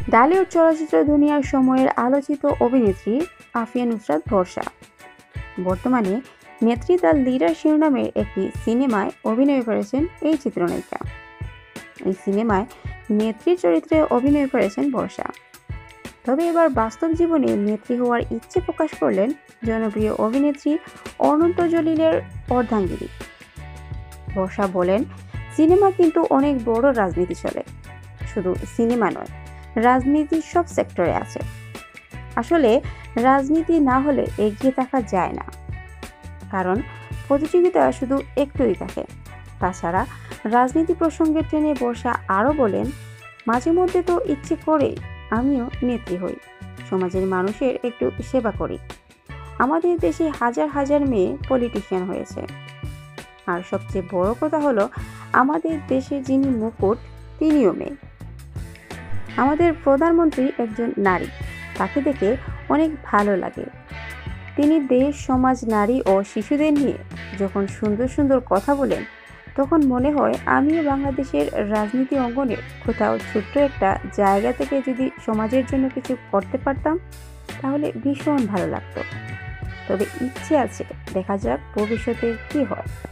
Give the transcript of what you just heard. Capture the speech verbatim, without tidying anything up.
ঢালিউড চলচ্চিত্র দুনিয়ার সময়ের আলোচিত অভিনেত্রী আফিয়া নুসরাত বর্ষা বর্তমানে নেত্রী দ্য লিডার শিরোনামের একটি সিনেমায় অভিনয় করেছেন এই চিত্রনায়িকা। এই সিনেমায় নেত্রীর চরিত্রে অভিনয় করেছেন বর্ষা। তবে এবার বাস্তব জীবনে নেত্রী হওয়ার ইচ্ছে প্রকাশ করলেন জনপ্রিয় অভিনেত্রী অনন্ত জলিলের অর্ধাঙ্গিনী। বর্ষা বলেন, সিনেমা কিন্তু অনেক বড় রাজনীতি চলে, শুধু সিনেমা নয়, রাজনীতি সব সেক্টরে আছে। আসলে রাজনীতি না হলে এগিয়ে থাকা যায় না, কারণ প্রতিযোগিতা শুধু একটুই থাকে। তাছাড়া রাজনীতি প্রসঙ্গে টেনে বর্ষা আরও বলেন, মাঝে মধ্যে তো ইচ্ছে করে আমিও নেত্রী হই, সমাজের মানুষের একটু সেবা করি। আমাদের দেশে হাজার হাজার মেয়ে পলিটিশিয়ান হয়েছে, আর সবচেয়ে বড় কথা হলো আমাদের দেশে যিনি মুকুট তিনিও মেয়ে। আমাদের প্রধানমন্ত্রী একজন নারী, তাকে দেখে অনেক ভালো লাগে। তিনি দেশ, সমাজ, নারী ও শিশুদের নিয়ে যখন সুন্দর সুন্দর কথা বলেন, তখন মনে হয় আমিও বাংলাদেশের রাজনীতি অঙ্গনে কোথাও ছোট্ট একটা জায়গা থেকে যদি সমাজের জন্য কিছু করতে পারতাম, তাহলে ভীষণ ভালো লাগতো। তবে ইচ্ছে আছে, দেখা যাক ভবিষ্যতে কি হয়।